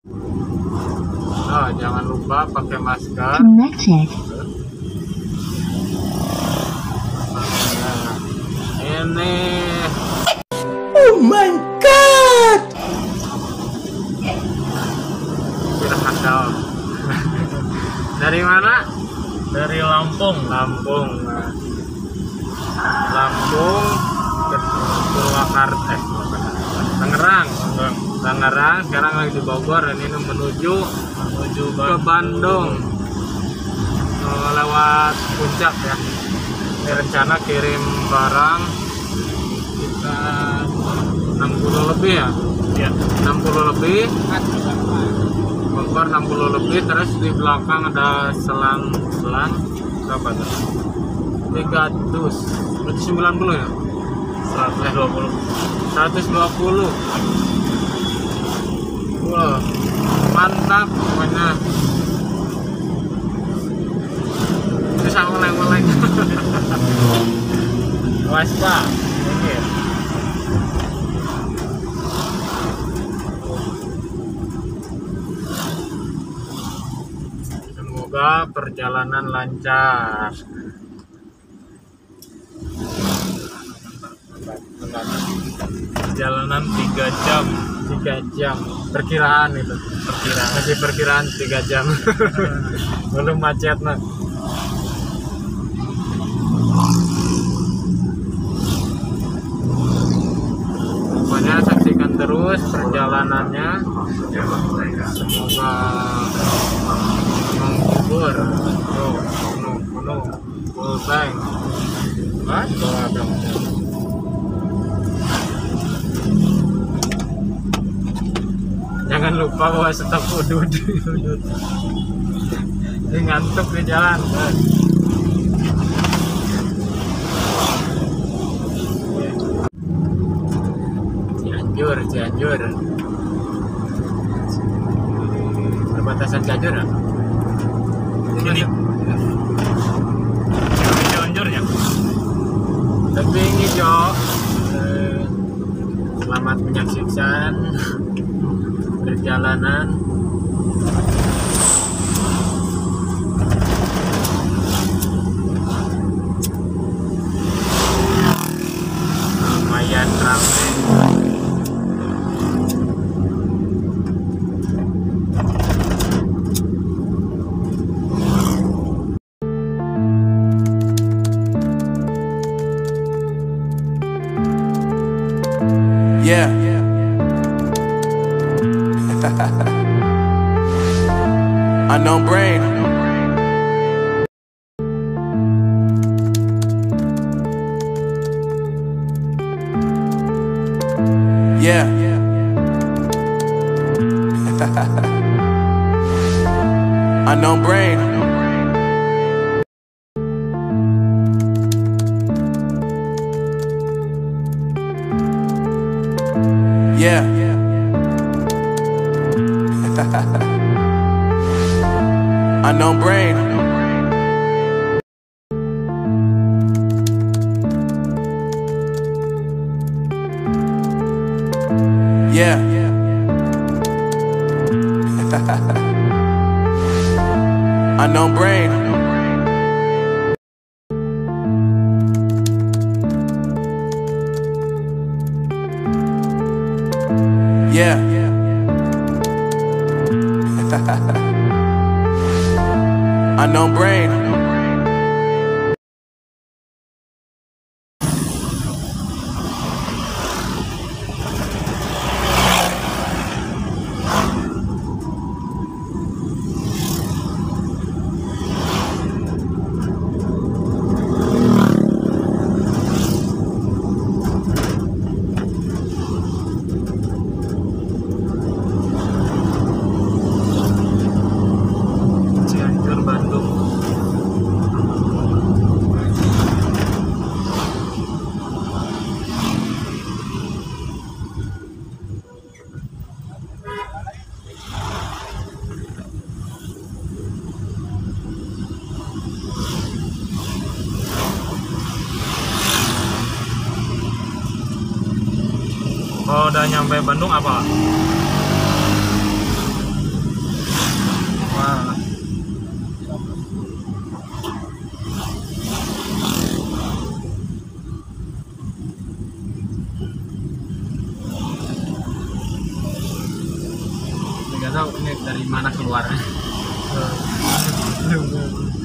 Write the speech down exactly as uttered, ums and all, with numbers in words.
Nah, jangan lupa pakai masker. Connected. Nah, ini. Oh my god. Handal. Dari mana? Dari Lampung. Lampung. Nah. Lampung ke Purwakarta, eh, Tangerang. Tangerang. Sekarang lagi di Bogor dan ini menuju Menuju ke Bandung. Oh, lewat puncak ya. Ini rencana kirim barang kita enam puluh lebih ya. Ya. enam puluh lebih. Bogor enam puluh lebih, terus di belakang ada selang-selang berapa tuh? tiga dus. Berarti sembilan puluh ya? seratus dua puluh. seratus dua puluh. Wah, mantap pokoknya. Bisa oleng-oleng. Waspa. Ini. Semoga perjalanan lancar. Perjalanan tiga jam. tiga jam perkiraan itu. Perkiraan. Masih perkiraan tiga jam. Belum macet nah. Pokoknya saksikan terus perjalanannya. Semoga menghibur. Tuh, penuh, penuh, full tank. Hah? Bawa dong. Jangan lupa bawa stok udut. Ini ngantuk di jalan. Cianjur, Cianjur. Perbatasan Cianjur ya? Ini. Ini Cianjur ya. Lebih hijau. Eh, Selamat menyaksikan perjalanan. Lumayan ramai. Yeah. Unknown brain. Yeah. Unknown brain. Yeah. Unknown brain. Yeah. Unknown brain. Yeah. Unknown brain. Cianjur, Bandung. Kalau udah nyampe Bandung apa? nggak tahu ini dari mana keluarnya. Belum.